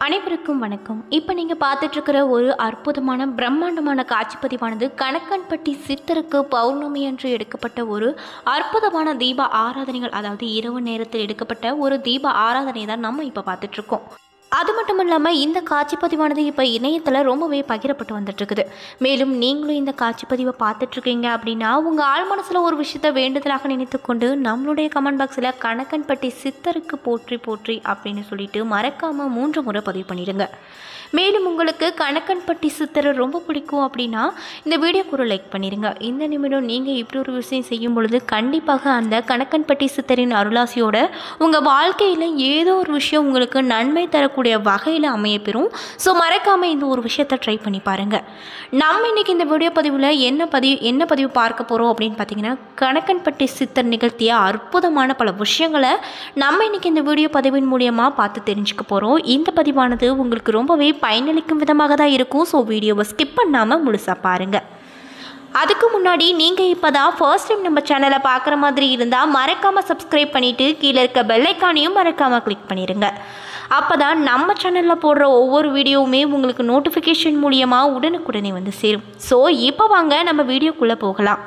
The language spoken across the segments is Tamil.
அனைவருக்கும் வணக்கம். இப்போ நீங்கள் பார்த்துட்ருக்கிற ஒரு அற்புதமான பிரம்மாண்டமான காட்சிப்பதிவானது கணக்கன்பட்டி சித்தருக்கு பௌர்ணமி அன்று எடுக்கப்பட்ட ஒரு அற்புதமான தீப ஆராதனைகள், அதாவது இரவு நேரத்தில் எடுக்கப்பட்ட ஒரு தீப ஆராதனை தான் நம்ம இப்போ பார்த்துட்ருக்கோம். அது மட்டும் இல்லாமல் இந்த காட்சிப்பதிவானது இப்போ இணையத்தில் ரொம்பவே பகிரப்பட்டு வந்துட்டுருக்குது. மேலும் நீங்களும் இந்த காட்சிப்பதிவை பார்த்துட்ருக்கீங்க அப்படின்னா உங்கள் ஆழ் மனசில் ஒரு விஷயத்தை வேண்டுதலாக நினைத்து கொண்டு நம்மளுடைய கமெண்ட் பாக்ஸில் கணக்கன்பட்டி சித்தருக்கு போற்றி போற்றி அப்படின்னு சொல்லிட்டு மறக்காமல் 3 முறை பதிவு பண்ணிடுங்க. மேலும் உங்களுக்கு கணக்கன்பட்டி சித்தரை ரொம்ப பிடிக்கும் அப்படின்னா இந்த வீடியோக்கு ஒரு லைக் பண்ணிடுங்க. இந்த நிமிடம் நீங்கள் இப்படி ஒரு விஷயம் செய்யும் பொழுது கண்டிப்பாக அந்த கணக்கன்பட்டி சித்தரின் அருளாசியோட உங்கள் வாழ்க்கையில் ஏதோ ஒரு விஷயம் உங்களுக்கு நன்மை தரக்கூடிய வகையில் அமையப்பெறும். ஸோ மறக்காமல் இந்த ஒரு விஷயத்தை ட்ரை பண்ணி பாருங்கள். நம்ம இன்றைக்கி இந்த வீடியோ பதிவில் என்ன பதிவு பார்க்க போகிறோம் அப்படின்னு பார்த்தீங்கன்னா, கணக்கன்பட்டி சித்தர் நிகழ்த்திய அற்புதமான பல விஷயங்களை நம்ம இன்றைக்கி இந்த வீடியோ பதிவின் மூலியமாக பார்த்து தெரிஞ்சுக்க போகிறோம். இந்த பதிவானது உங்களுக்கு ரொம்பவே பயனளிக்கும் விதமாக தான் இருக்கும். ஸோ வீடியோவை ஸ்கிப் பண்ணாமல் முழுசாக பாருங்கள். அதுக்கு முன்னாடி நீங்கள் இப்போ தான் ஃபர்ஸ்ட் டைம் நம்ம சேனலை பார்க்குற மாதிரி இருந்தால் மறக்காமல் சப்ஸ்கிரைப் பண்ணிவிட்டு கீழே இருக்க பெல் ஐக்கானையும் மறக்காமல் கிளிக் பண்ணிடுங்க. அப்போ தான் நம்ம சேனலில் போடுற ஒவ்வொரு வீடியோவுமே உங்களுக்கு நோட்டிஃபிகேஷன் மூலியமாக உடனுக்குடனே வந்து சேரும். ஸோ இப்போ வாங்க நம்ம வீடியோக்குள்ளே போகலாம்.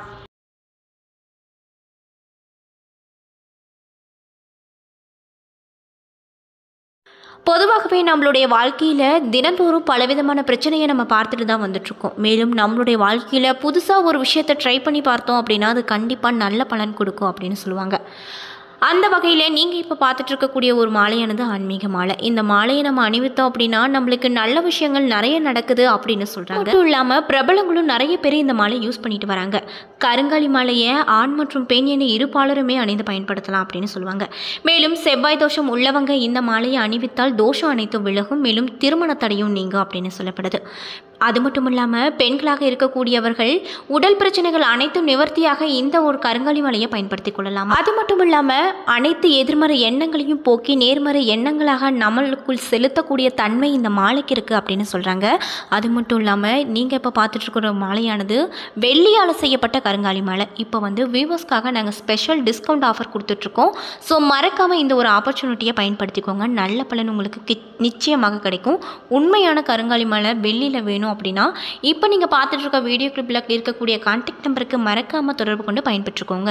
பொதுவாகவே நம்மளுடைய வாழ்க்கையில் தினந்தோறும் பலவிதமான பிரச்சனையை நம்ம பார்த்துட்டு தான் வந்துட்ருக்கோம். மேலும் நம்மளுடைய வாழ்க்கையில் புதுசாக ஒரு விஷயத்தை ட்ரை பண்ணி பார்த்தோம் அப்படின்னா அது கண்டிப்பாக நல்ல பலன் கொடுக்கும் அப்படின்னு சொல்லுவாங்க. அந்த வகையில் நீங்கள் இப்போ பார்த்துட்ருக்கக்கூடிய ஒரு மாலையானது ஆன்மீக மாலை. இந்த மாலையை நம்ம அணிவித்தோம் அப்படின்னா நம்மளுக்கு நல்ல விஷயங்கள் நிறைய நடக்குது அப்படின்னு சொல்கிறாங்க. மட்டும் இல்லாமல் பிரபலங்களும் நிறைய பேர் இந்த மாலை யூஸ் பண்ணிட்டு வராங்க. கருங்காலி மாலையை ஆண் மற்றும் பெண் என இருபாலருமே அணிந்து பயன்படுத்தலாம் அப்படின்னு சொல்லுவாங்க. மேலும் செவ்வாய் தோஷம் உள்ளவங்க இந்த மாலையை அணிவித்தால் தோஷம் அனைத்தும் விலகும். மேலும் திருமண தடையும் நீங்கும் அப்படின்னு சொல்லப்படுது. அது மட்டும் இல்லாமல் பெண்களாக இருக்கக்கூடியவர்கள் உடல் பிரச்சனைகள் அனைத்தும் நிவர்த்தியாக இந்த ஒரு கருங்காலி மாலையை பயன்படுத்தி கொள்ளலாம். அது மட்டும் இல்லாமல் அனைத்து எதிர்மறை எண்ணங்களையும் போக்கி நேர்மறை எண்ணங்களாக நம்மளுக்குள் செலுத்தக்கூடிய தன்மை இந்த மாலைக்கு இருக்குது அப்படின்னு சொல்கிறாங்க. அது மட்டும் இல்லாமல் நீங்கள் இப்போ பார்த்துட்ருக்கிற மாலையானது வெள்ளியால் செய்யப்பட்ட கருங்காலி மாலை. இப்போ வியூவர்ஸ்க்காக நாங்கள் ஸ்பெஷல் டிஸ்கவுண்ட் ஆஃபர் கொடுத்துட்ருக்கோம். ஸோ மறக்காமல் இந்த ஒரு ஆப்பர்ச்சுனிட்டியை பயன்படுத்திக்கோங்க. நல்ல பலன் உங்களுக்கு நிச்சயமாக கிடைக்கும். உண்மையான கருங்காலி மாலை வெள்ளியில் வேணும் அப்படின்னா இப்போ நீங்கள் பார்த்துட்டு இருக்க வீடியோ கிளிப்பில் இருக்கக்கூடிய கான்டாக்ட் நம்பருக்கு மறக்காமல் தொடர்பு கொண்டு பயன்பெற்றுக்கோங்க.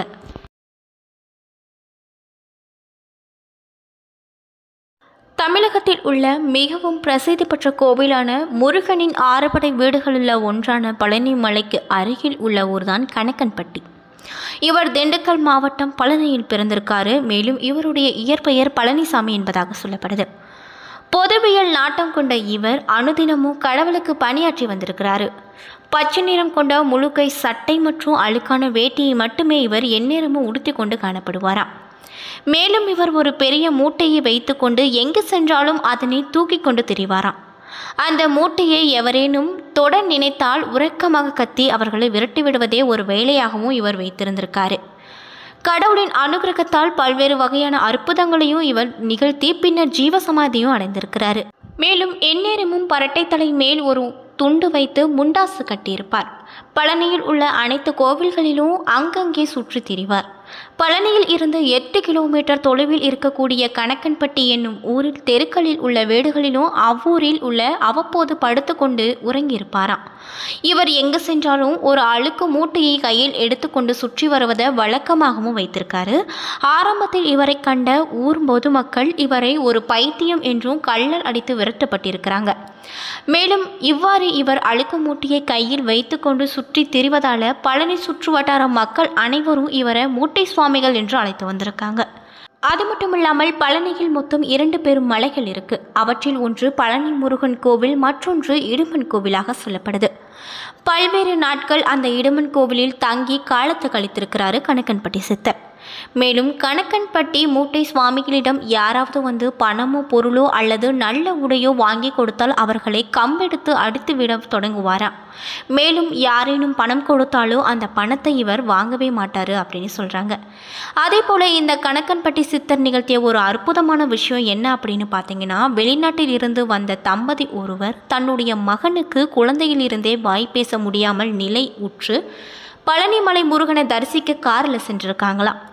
தமிழகத்தில் உள்ள மிகவும் பிரசித்தி பெற்ற கோவிலான முருகனின் 6 படை வீடுகளில் ஒன்றான பழனி மலைக்கு அருகில் உள்ள ஊர்தான் கணக்கன்பட்டி. இவர் திண்டுக்கல் மாவட்டம் பழனியில் பிறந்திருக்காரு. மேலும் இவருடைய இயற்பெயர் பழனிசாமி என்பதாக சொல்லப்படுது. பொதுவியல் நாட்டம் கொண்ட இவர் அனுதினமும் கடவுளுக்கு பணியாற்றி வந்திருக்கிறாரு. பச்சை நிறம் கொண்ட முழுக்கை சட்டை மற்றும் அழுக்கான வேட்டியை மட்டுமே இவர் எந்நேரமும் உடுத்தி கொண்டு காணப்படுவாராம். மேலும் இவர் ஒரு பெரிய மூட்டையை வைத்துக்கொண்டு எங்கு சென்றாலும் அதனை தூக்கி கொண்டு திரிவாராம். அந்த மூட்டையை எவரேனும் தொட நினைத்தால் உறக்கமாக கத்தி அவர்களை விரட்டிவிடுவதே ஒரு வேலையாகவும் இவர் வைத்திருந்திருக்காரு. கடவுளின் அனுகிரகத்தால் பல்வேறு வகையான அற்புதங்களையும் இவர் நிகழ்த்தி பின்னர் ஜீவசமாதியும் அடைந்திருக்கிறாரு. மேலும் எந்நேரமும் பரட்டை தலை மேல் ஒரு துண்டு வைத்து முண்டாசு கட்டியிருப்பார். பழனியில் உள்ள அனைத்து கோவில்களிலும் அங்கங்கே சுற்றி திரிவார். பழனியில் இருந்து 8 கிலோமீட்டர் தொலைவில் இருக்கக்கூடிய கணக்கன்பட்டி என்னும் ஊரில் தெருக்களில் உள்ள வீடுகளிலும் அவ்வூரில் உள்ள அவ்வப்போது படுத்து கொண்டு உறங்கியிருப்பாராம். இவர் எங்கு சென்றாலும் ஒரு அழுக்கு மூட்டையை கையில் எடுத்துக்கொண்டு சுற்றி வருவதை வழக்கமாகவும் வைத்திருக்காரு. ஆரம்பத்தில் இவரை கண்ட ஊர் பொதுமக்கள் இவரை ஒரு பைத்தியம் என்றும் கள்ளர் அடித்து விரட்டப்பட்டிருக்கிறாங்க. மேலும் இவ்வாறு இவர் அழுக்கு மூட்டையை கையில் வைத்துக்கொண்டு சுற்றி திரிவதால பழனி சுற்று வட்டார மக்கள் அனைவரும் இவரை மூட்டை சுவாமிகள் என்று அழைத்து வந்திருக்காங்க. அது மட்டும் இல்லாமல் பழனியில் மொத்தம் 2 பெரும் மலைகள் இருக்கு. அவற்றில் ஒன்று பழனி முருகன் கோவில், மற்றொன்று இடுமன் கோவிலாக சொல்லப்படுது. பல்வேறு நாட்கள் அந்த இடுமன் கோவிலில் தங்கி காலத்தை கழித்திருக்கிறாரு கணக்கன்பட்டி சித்தர். மேலும் கணக்கன்பட்டி மூட்டை சுவாமிகளிடம் யாராவது பணமோ பொருளோ அல்லது நல்ல உடையோ வாங்கி கொடுத்தால் அவர்களை கம்பெடுத்து அடித்து விட தொடங்குவாராம். மேலும் யாரேனும் பணம் கொடுத்தாலோ அந்த பணத்தை இவர் வாங்கவே மாட்டார் அப்படின்னு சொல்கிறாங்க. அதே போல் இந்த கணக்கன்பட்டி சித்தர் நிகழ்த்திய ஒரு அற்புதமான விஷயம் என்ன அப்படின்னு பார்த்தீங்கன்னா, வெளிநாட்டில் இருந்து வந்த தம்பதி ஒருவர் தன்னுடைய மகனுக்கு குழந்தையிலிருந்தே வாய் பேச முடியாமல் நிலை உற்று பழனிமலை முருகனை தரிசிக்க காரில் சென்றிருக்காங்களாம்.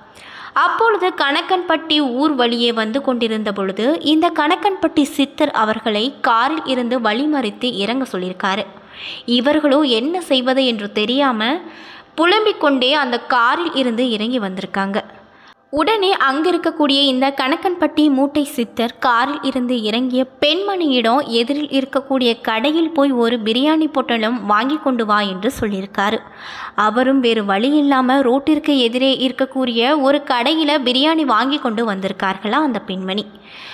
அப்பொழுது கணக்கன்பட்டி ஊர் வழியே வந்து கொண்டிருந்த பொழுது இந்த கணக்கன்பட்டி சித்தர் அவர்களை காரில் இருந்து வழிமறித்து இறங்க சொல்லியிருக்காரு. இவர்களோ என்ன செய்வது என்று தெரியாமல் புலம்பிக் கொண்டே அந்த காரில் இருந்து இறங்கி வந்திருக்காங்க. உடனே அங்கே இருக்கக்கூடிய இந்த கணக்கன்பட்டி மூட்டை சித்தர் காரில் இருந்து இறங்கிய பெண்மணியிடம் எதிரில் இருக்கக்கூடிய கடையில் போய் ஒரு பிரியாணி பொட்டலம் வாங்கி கொண்டு வா என்று சொல்லியிருக்காரு. அவரும் வேறு வழி இல்லாமல் ரோட்டிற்கு எதிரே இருக்கக்கூடிய ஒரு கடையில் பிரியாணி வாங்கி கொண்டு வந்திருக்கார்களா அந்த பெண்மணி.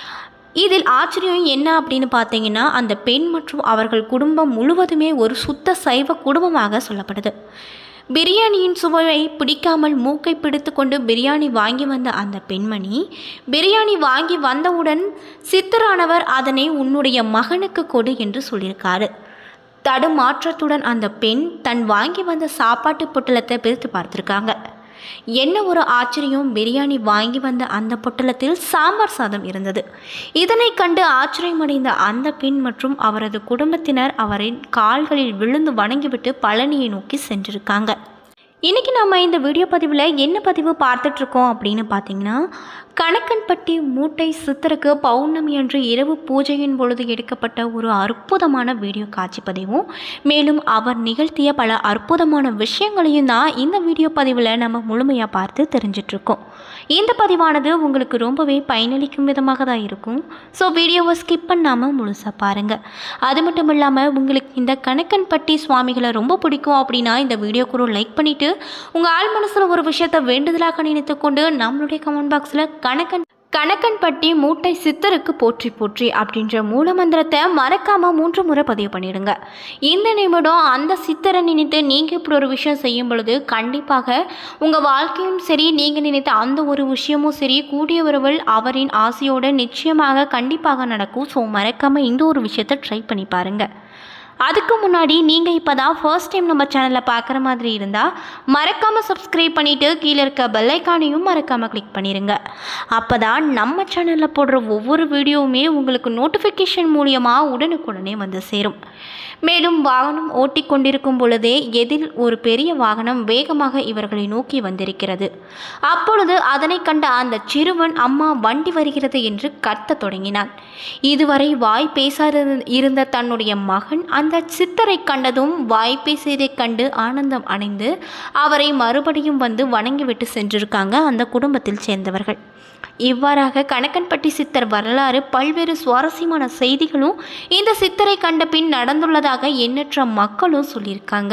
இதில் ஆச்சரியம் என்ன அப்படின்னு பார்த்தீங்கன்னா, அந்த பெண் மற்றும் அவர்கள் குடும்பம் முழுவதுமே ஒரு சுத்த சைவ குடும்பமாக சொல்லப்படுது. பிரியாணியின் சுவையை பிடிக்காமல் மூக்கை பிடித்து கொண்டு பிரியாணி வாங்கி வந்த அந்த பெண்மணி பிரியாணி வாங்கி வந்தவுடன் சித்தரானவர் அதனை உன்னுடைய மகனுக்கு கொடு என்று சொல்லியிருக்காரு. தடுமாற்றத்துடன் அந்த பெண் தன் வாங்கி வந்த சாப்பாட்டு பொட்டலத்தை பிரித்து பார்த்துருக்காங்க. என்ன ஒரு ஆச்சரியம், பிரியாணி வாங்கி வந்த அந்த பொட்டலத்தில் சாம்பார் சாதம் இருந்தது. இதனை கண்டு ஆச்சரியமடைந்த அந்த பெண் மற்றும் அவரது குடும்பத்தினர் அவரின் கால்களில் விழுந்து வணங்கிவிட்டு பழனியை நோக்கி சென்றிருக்காங்க. இன்றைக்கி நம்ம இந்த வீடியோ பதிவில் என்ன பதிவு பார்த்துட்ருக்கோம் அப்படின்னு பார்த்தீங்கன்னா, கணக்கன்பட்டி மூட்டை சித்தருக்கு பௌர்ணமி அன்று இரவு பூஜையின் பொழுது எடுக்கப்பட்ட ஒரு அற்புதமான வீடியோ காட்சி பதிவும், மேலும் அவர் நிகழ்த்திய பல அற்புதமான விஷயங்களையும் தான் இந்த வீடியோ பதிவில் நம்ம முழுமையாக பார்த்து தெரிஞ்சிட்ருக்கோம். இந்த பதிவானது உங்களுக்கு ரொம்பவே பயனளிக்கும் விதமாக தான் இருக்கும். ஸோ வீடியோவை ஸ்கிப் பண்ணாமல் முழுசாக பாருங்கள். அது மட்டும் இல்லாமல் உங்களுக்கு இந்த கணக்கன்பட்டி சுவாமிகளை ரொம்ப பிடிக்கும் அப்படின்னா இந்த வீடியோக்கு ஒரு லைக் பண்ணிவிட்டு உங்கள் ஆள் மனசில் ஒரு விஷயத்தை வேண்டுதலாக நினைத்து கொண்டு நம்மளுடைய கமெண்ட் பாக்ஸில் கணக்கன்பட்டி மூட்டை சித்தருக்கு போற்றி போற்றி அப்படின்ற மூலமந்திரத்தை மறக்காமல் 3 முறை பதிவு பண்ணிடுங்க. இந்த நிமிடம் அந்த சித்தரை நினைத்து நீங்கள் இப்படி ஒரு விஷயம் செய்யும் பொழுது கண்டிப்பாக உங்கள் வாழ்க்கையும் சரி, நீங்கள் நினைத்த அந்த ஒரு விஷயமும் சரி, கூடிய விரைவில் அவரின் ஆசையோடு நிச்சயமாக கண்டிப்பாக நடக்கும். ஸோ மறக்காமல் இந்த ஒரு விஷயத்தை ட்ரை பண்ணி பாருங்கள். அதுக்கு முன்னாடி நீங்கள் இப்போ தான் ஃபர்ஸ்ட் டைம் நம்ம சேனலில் பார்க்குற மாதிரி இருந்தால் மறக்காமல் சப்ஸ்கிரைப் பண்ணிவிட்டு கீழே இருக்க பெல் ஐக்கானையும் மறக்காமல் கிளிக் பண்ணிடுங்க. அப்போ தான் நம்ம சேனலில் போடுற ஒவ்வொரு வீடியோவுமே உங்களுக்கு நோட்டிஃபிகேஷன் மூலியமாக உடனுக்குடனே வந்து சேரும். மேலும் வாகனம் ஓட்டி கொண்டிருக்கும் பொழுதே எதில் ஒரு பெரிய வாகனம் வேகமாக இவர்களை நோக்கி வந்திருக்கிறது. அப்பொழுது அதனை கண்ட அந்த சிறுவன் அம்மா வண்டி வருகிறது என்று கத்தத் தொடங்கினான். இதுவரை வாய் பேசாத இருந்த தன்னுடைய மகன் அந்த சித்தரை கண்டதும் வாய் பேசியதைக் கண்டு ஆனந்தம் அடைந்து அவரை மறுபடியும் வந்து வணங்கிவிட்டு சென்றிருக்காங்க அந்த குடும்பத்தில் சேர்ந்தவர்கள். இவ்வாறாக கணக்கன்பட்டி சித்தர் வரலாறு பல்வேறு சுவாரஸ்யமான செய்திகளும் இந்த சித்தரை கண்ட பின் நடந்துள்ளதாக எண்ணற்ற மக்களும் சொல்லியிருக்காங்க.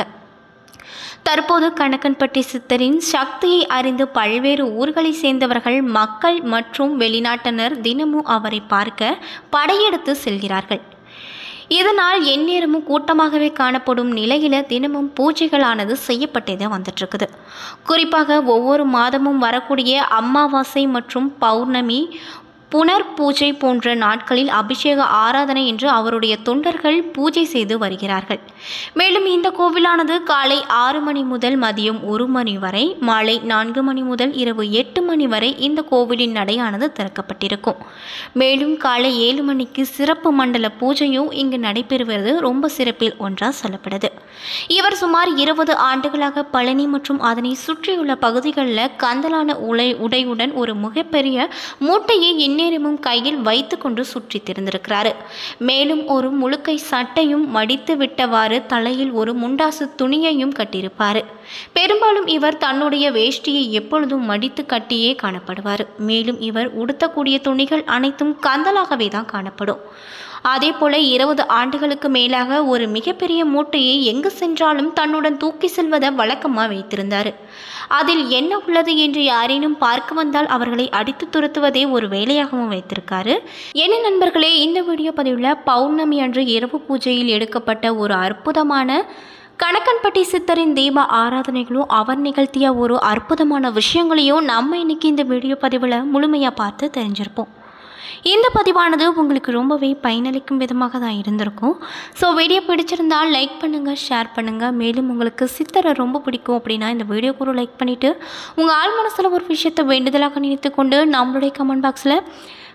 தற்போது கணக்கன்பட்டி சித்தரின் சக்தியை அறிந்து பல்வேறு ஊர்களை சேர்ந்தவர்கள், மக்கள் மற்றும் வெளிநாட்டினர் தினமும் அவரை பார்க்க படையெடுத்து செல்கிறார்கள். இதனால் எந்நேரமும் கூட்டமாகவே காணப்படும் நிலையில் தினமும் பூஜைகளானது செய்யப்பட்டே வந்துட்டுருக்குது. குறிப்பாக ஒவ்வொரு மாதமும் வரக்கூடிய அமாவாசை மற்றும் பௌர்ணமி, புனர் பூஜை போன்ற நாட்களில் அபிஷேக ஆராதனை என்று அவருடைய தொண்டர்கள் பூஜை செய்து வருகிறார்கள். மேலும் இந்த கோவிலானது காலை 6 மணி முதல் மதியம் 1 மணி வரை, மாலை 4 மணி முதல் இரவு 8 மணி வரை இந்த கோவிலின் நடையானது திறக்கப்பட்டிருக்கும். மேலும் காலை 7 மணிக்கு சிறப்பு மண்டல பூஜையும் இங்கு நடைபெறுவது ரொம்ப சிறப்பில் ஒன்றாக சொல்லப்படுது. இவர் சுமார் 20 ஆண்டுகளாக பழனி மற்றும் அதனை சுற்றியுள்ள பகுதிகளில் கந்தலான உடையுடன் ஒரு மிகப்பெரிய மூட்டையை எந்நேரமும் கையில் வைத்து கொண்டு சுற்றி திறந்திருக்கிறாரு. மேலும் ஒரு முழுக்கை சட்டையும் மடித்து விட்டவாறு தலையில் ஒரு முண்டாசு துணியையும் கட்டியிருப்பார். பெரும்பாலும் இவர் தன்னுடைய வேஷ்டியை எப்பொழுதும் மடித்து கட்டியே காணப்படுவார். மேலும் இவர் உடுத்தக்கூடிய துணிகள் அனைத்தும் கந்தலாகவே தான் காணப்படும். அதே போல 20 ஆண்டுகளுக்கு மேலாக ஒரு மிகப்பெரிய மூட்டையை எங்கு சென்றாலும் தன்னுடன் தூக்கி செல்வதை வழக்கமாக வைத்திருந்தார். அதில் என்ன உள்ளது என்று யாரேனும் பார்க்க வந்தால் அவர்களை அடித்து துரத்துவதே ஒரு வேலையாகவும் வைத்திருக்காரு. என்ன நண்பர்களே, இந்த வீடியோ பதிவில் பௌர்ணமி அன்று இரவு பூஜையில் எடுக்கப்பட்ட ஒரு அற்புதமான கணக்கன்பட்டி சித்தரின் தீப ஆராதனைகளும் அவர் நிகழ்த்திய ஒரு அற்புதமான விஷயங்களையும் நம்ம இன்னைக்கு இந்த வீடியோ பதிவில் முழுமையாக பார்த்து தெரிஞ்சிருப்போம். இந்த பதிவானது உங்களுக்கு ரொம்பவே பயனளிக்கும் விதமாக தான் இருந்திருக்கும். ஸோ வீடியோ பிடிச்சிருந்தால் லைக் பண்ணுங்கள், ஷேர் பண்ணுங்கள். மேலும் உங்களுக்கு சித்தரை ரொம்ப பிடிக்கும் அப்படின்னா இந்த வீடியோக்கு ஒரு லைக் பண்ணிவிட்டு உங்கள் ஆள் மனசில் ஒரு விஷயத்தை வேண்டுதலாக நினைத்து கொண்டு நம்மளுடைய கமெண்ட் பாக்ஸில்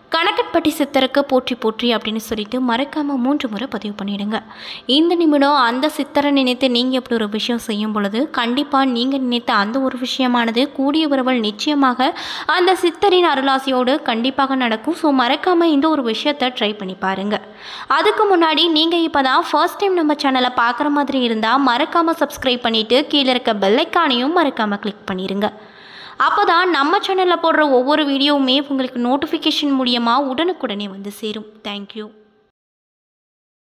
கணக்கன்பட்டி சித்தருக்கு போற்றி போற்றி அப்படின்னு சொல்லிட்டு மறக்காமல் 3 முறை பதிவு பண்ணிடுங்க. இந்த நிமிடம் அந்த சித்தரை நினைத்து நீங்கள் எப்படி ஒரு விஷயம் செய்யும் பொழுது கண்டிப்பாக நீங்கள் நினைத்த அந்த ஒரு விஷயமானது கூடிய விரைவில் நிச்சயமாக அந்த சித்தரின் அருளாசியோடு கண்டிப்பாக நடக்கும். ஸோ மறக்காமல் இந்த ஒரு விஷயத்தை ட்ரை பண்ணி பாருங்கள். அதுக்கு முன்னாடி நீங்கள் இப்போ தான் ஃபர்ஸ்ட் டைம் நம்ம சேனலை பார்க்குற மாதிரி இருந்தால் மறக்காமல் சப்ஸ்கிரைப் பண்ணிவிட்டு கீழே இருக்க பெல் ஐக்கானையும் மறக்காமல் கிளிக் பண்ணிடுங்க. அப்போ தான் நம்ம சேனலில் போடுற ஒவ்வொரு வீடியோவுமே உங்களுக்கு நோட்டிஃபிகேஷன் மூலியமாக உடனுக்குடனே வந்து சேரும். தேங்க்யூ.